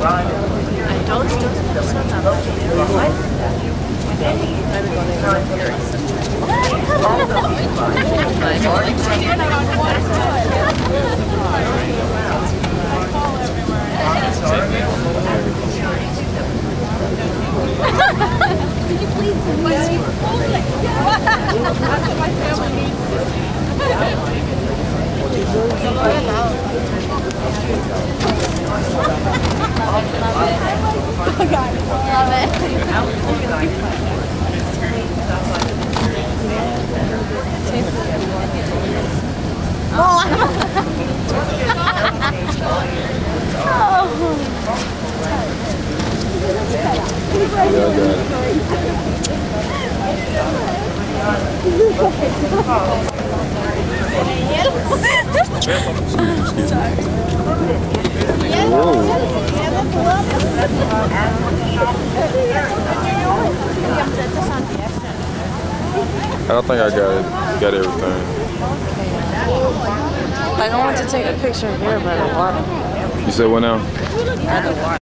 I don't think I got everything. Like, I want to take a picture here by the water. You said what now? By the water.